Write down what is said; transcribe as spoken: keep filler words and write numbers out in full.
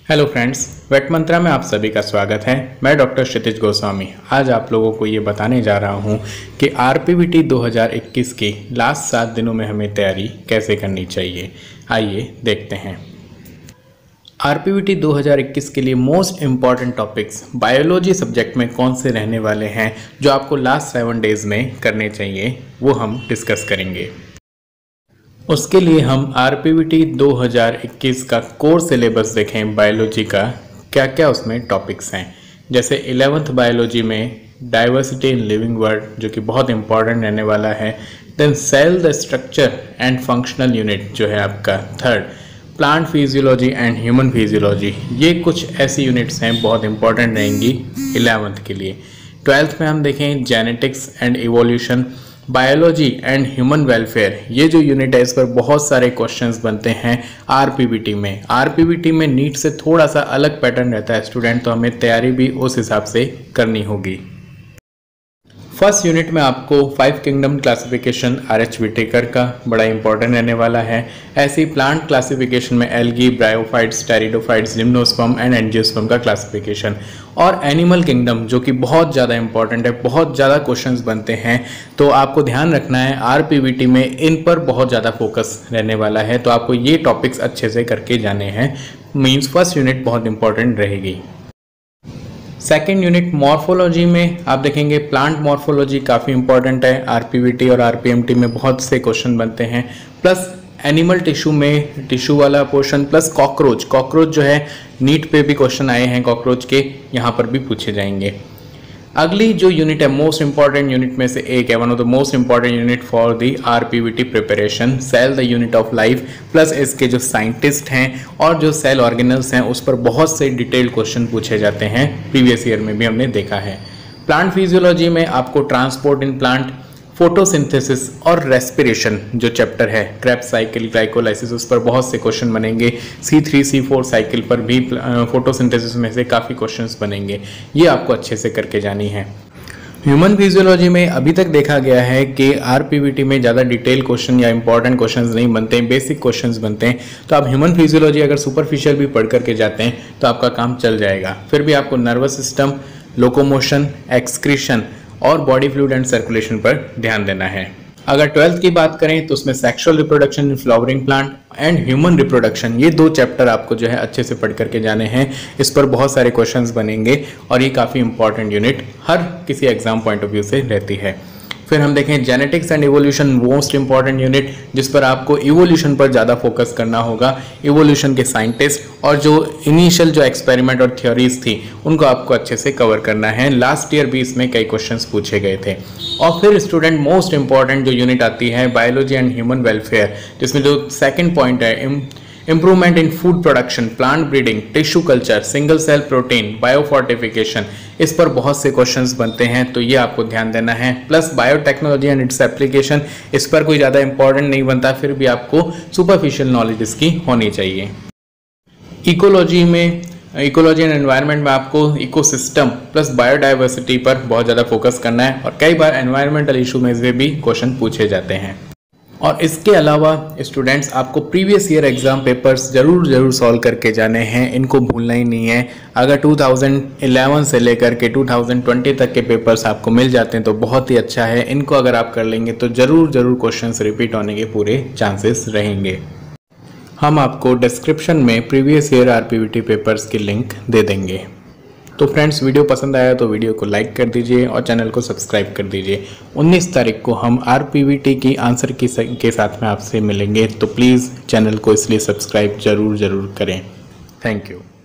Hello friends, wait मंत्रा में आप सभी का स्वागत है। मैं डॉक्टर क्षितिज गोस्वामी आज आप लोगों को ये बताने जा रहा हूँ कि आरपीवीटी दो हज़ार इक्कीस की लास्ट सात दिनों में हमें तैयारी कैसे करनी चाहिए। आइए देखते हैं। आरपीवीटी दो हज़ार इक्कीस के लिए most important topics biology subject में कौन से रहने वाले हैं जो आपको लास्ट सेवन डेज में करने चाहिए, वो हम डिस्कस करेंगे। उसके लिए हम आरपीवीटी दो हज़ार इक्कीस का कोर सिलेबस देखें। बायोलॉजी का क्या क्या उसमें टॉपिक्स हैं, जैसे इलेवेंथ बायोलॉजी में डाइवर्सिटी इन लिविंग वर्ल्ड जो कि बहुत इंपॉर्टेंट रहने वाला है। Then cell the structure and functional unit जो है आपका third, plant physiology and human physiology, ये कुछ ऐसी यूनिट्स हैं बहुत इंपॉर्टेंट रहेंगी इलेवेंथ के लिए। ट्वेल्थ में हम देखें genetics and evolution, biology and human welfare, ये जो यूनिट है इस पर बहुत सारे क्वेश्चंस बनते हैं आरपीवीटी में। आरपीवीटी में नीट से थोड़ा सा अलग पैटर्न रहता है स्टूडेंट, तो हमें तैयारी भी उस हिसाब से करनी होगी। फर्स्ट यूनिट में आपको five kingdom classification R H Whittaker का बड़ा इंपॉर्टेंट रहने वाला है। ऐसी प्लांट क्लासिफिकेशन में algae, bryophytes, pteridophytes, gymnosperm and angiosperm का क्लासिफिकेशन, और एनिमल किंगडम जो कि बहुत ज़्यादा इंपॉर्टेंट है, बहुत ज़्यादा क्वेश्चंस बनते हैं, तो आपको ध्यान रखना है आरपीवीटी में इन पर बहुत ज़्यादा फोकस रहने वाला है, तो आपको ये टॉपिक्स अच्छे से करके जाने हैं। मीन्स फर्स्ट यूनिट बहुत इंपॉर्टेंट रहेगी। सेकेंड यूनिट मॉर्फोलॉजी में आप देखेंगे प्लांट मॉर्फोलॉजी काफ़ी इंपॉर्टेंट है। आरपीवीटी और आरपीएमटी में बहुत से क्वेश्चन बनते हैं, प्लस एनिमल टिश्यू में टिश्यू वाला पोर्शन, प्लस कॉकरोच कॉकरोच जो है नीट पे भी क्वेश्चन आए हैं कॉकरोच के, यहाँ पर भी पूछे जाएंगे। अगली जो यूनिट है मोस्ट इंपॉर्टेंट यूनिट में से एक है, one of the most important unit for the RPVT preparation, cell the unit of life, plus इसके जो साइंटिस्ट हैं और जो सेल ऑर्गेनल्स हैं उस पर बहुत से डिटेल्ड क्वेश्चन पूछे जाते हैं, प्रीवियस ईयर में भी हमने देखा है। प्लांट फिजियोलॉजी में आपको ट्रांसपोर्ट इन प्लांट, फोटोसिंथेसिस और रेस्पिरेशन जो चैप्टर है, क्रेब्स साइकिल, ग्लाइकोलाइसिस, उस पर बहुत से क्वेश्चन बनेंगे। C three C four cycle पर भी फोटोसिंथेसिस में से काफ़ी क्वेश्चंस बनेंगे, ये आपको अच्छे से करके जानी है। ह्यूमन फिजियोलॉजी में अभी तक देखा गया है कि आरपीवीटी में ज़्यादा डिटेल क्वेश्चन या इंपॉर्टेंट क्वेश्चंस नहीं बनते हैं, बेसिक क्वेश्चंस बनते हैं, तो आप ह्यूमन फिजियोलॉजी अगर सुपरफिशियल भी पढ़ करके जाते हैं तो आपका काम चल जाएगा। फिर भी आपको नर्वस सिस्टम, लोकोमोशन, एक्सक्रीशन और बॉडी फ्लूइड एंड सर्कुलेशन पर ध्यान देना है। अगर ट्वेल्थ की बात करें तो उसमें sexual reproduction in flowering plant and human reproduction, ये दो चैप्टर आपको जो है अच्छे से पढ़ करके जाने हैं। इस पर बहुत सारे क्वेश्चंस बनेंगे और ये काफ़ी इंपॉर्टेंट यूनिट हर किसी एग्जाम पॉइंट ऑफ व्यू से रहती है। फिर हम देखें genetics and evolution, most important unit जिस पर आपको इवोल्यूशन पर ज़्यादा फोकस करना होगा। इवोल्यूशन के साइंटिस्ट और जो इनिशियल जो एक्सपेरिमेंट और थ्योरीज थी उनको आपको अच्छे से कवर करना है। लास्ट ईयर भी इसमें कई क्वेश्चंस पूछे गए थे। और फिर स्टूडेंट मोस्ट इंपॉर्टेंट जो यूनिट आती है बायोलॉजी एंड ह्यूमन वेलफेयर, जिसमें जो सेकेंड पॉइंट है improvement in food production, plant breeding, tissue culture, single cell protein, biofortification, इस पर बहुत से क्वेश्चंस बनते हैं, तो ये आपको ध्यान देना है। Plus biotechnology and its application, इस पर कोई ज़्यादा इंपॉर्टेंट नहीं बनता, फिर भी आपको सुपरफिशियल नॉलेज इसकी होनी चाहिए। इकोलॉजी में इकोलॉजी एंड एनवायरनमेंट में आपको इकोसिस्टम प्लस बायोडाइवर्सिटी पर बहुत ज़्यादा फोकस करना है, और कई बार एनवायरमेंटल इशू में से भी क्वेश्चन पूछे जाते हैं। और इसके अलावा स्टूडेंट्स आपको प्रीवियस ईयर एग्जाम पेपर्स जरूर जरूर सॉल्व करके जाने हैं, इनको भूलना ही नहीं है। अगर दो हज़ार ग्यारह से लेकर के दो हज़ार बीस तक के पेपर्स आपको मिल जाते हैं तो बहुत ही अच्छा है। इनको अगर आप कर लेंगे तो जरूर जरूर क्वेश्चंस रिपीट होने के पूरे चांसेस रहेंगे। हम आपको डिस्क्रिप्शन में प्रीवियस ईयर आरपीवीटी पेपर्स की लिंक दे देंगे। तो फ्रेंड्स, वीडियो पसंद आया तो वीडियो को लाइक कर दीजिए और चैनल को सब्सक्राइब कर दीजिए। उन्नीस तारीख को हम आरपीवीटी की आंसर की के साथ में आपसे मिलेंगे, तो प्लीज़ चैनल को इसलिए सब्सक्राइब ज़रूर ज़रूर करें। Thank you.